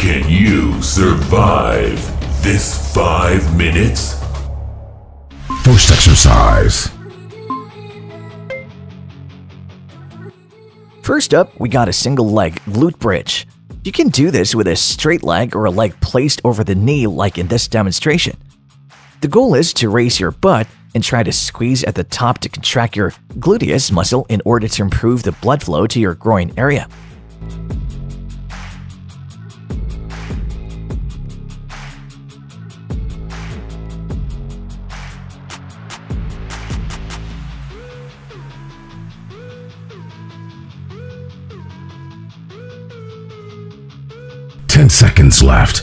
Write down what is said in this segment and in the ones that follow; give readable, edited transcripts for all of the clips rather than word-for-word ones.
Can you survive this 5 minutes? First exercise. First up, we got a single leg glute bridge. You can do this with a straight leg or a leg placed over the knee like in this demonstration. The goal is to raise your butt and try to squeeze at the top to contract your gluteus muscle in order to improve the blood flow to your groin area. Ten seconds left.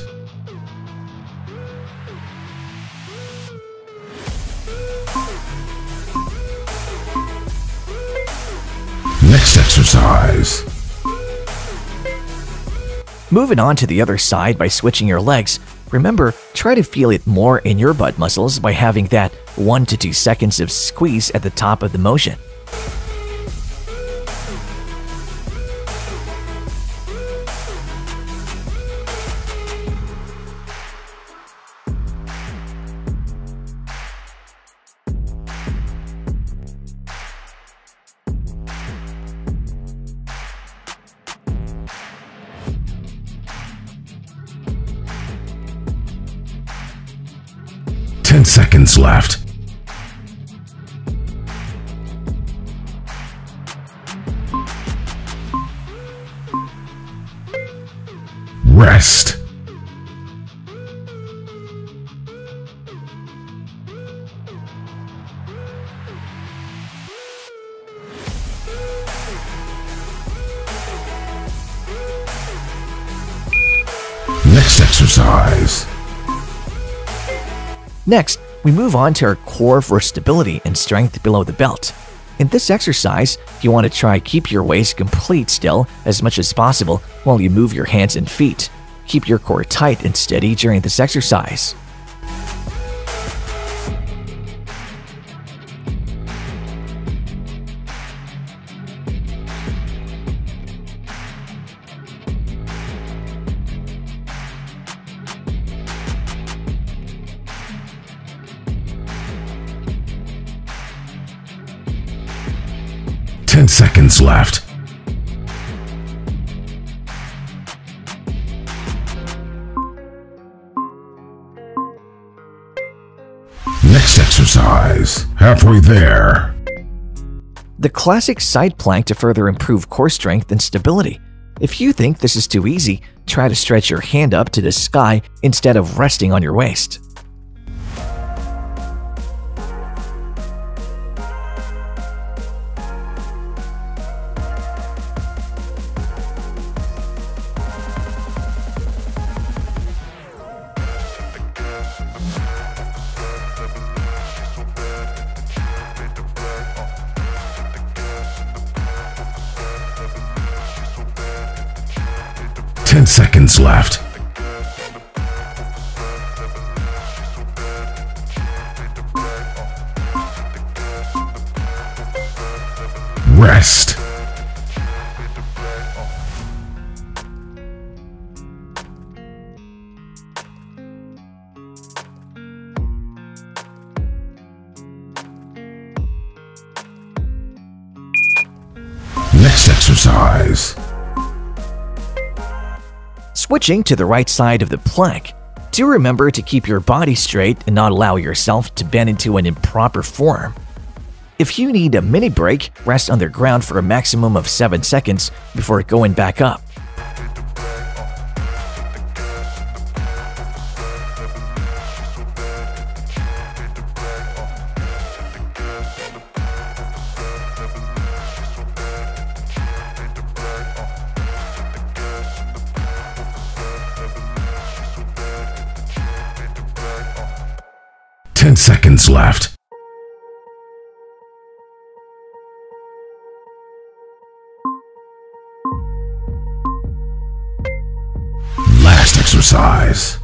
Next exercise. Moving on to the other side by switching your legs, remember, try to feel it more in your butt muscles by having that 1 to 2 seconds of squeeze at the top of the motion. Ten seconds left. Rest. Next exercise. Next, we move on to our core for stability and strength below the belt. In this exercise, you want to try keep your waist complete still as much as possible while you move your hands and feet. Keep your core tight and steady during this exercise. Ten seconds left. Next exercise. Halfway there. The classic side plank to further improve core strength and stability. If you think this is too easy, try to stretch your hand up to the sky instead of resting on your waist. Ten seconds left. Rest. Next exercise. Switching to the right side of the plank, do remember to keep your body straight and not allow yourself to bend into an improper form. If you need a mini break, rest on the ground for a maximum of 7 seconds before going back up. Seconds left. Last exercise.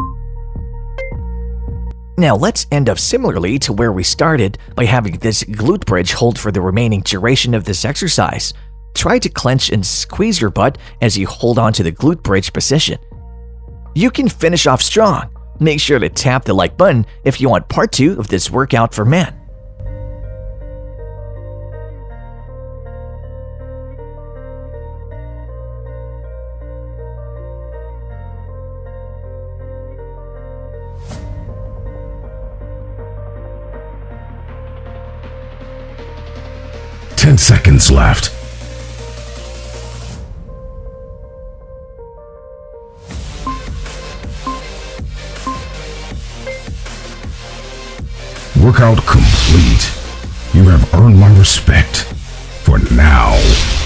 Now let's end up similarly to where we started by having this glute bridge hold for the remaining duration of this exercise. Try to clench and squeeze your butt as you hold on to the glute bridge position. You can finish off strong. Make sure to tap the like button if you want part 2 of this workout for men. Ten seconds left. Workout complete. You have earned my respect for now.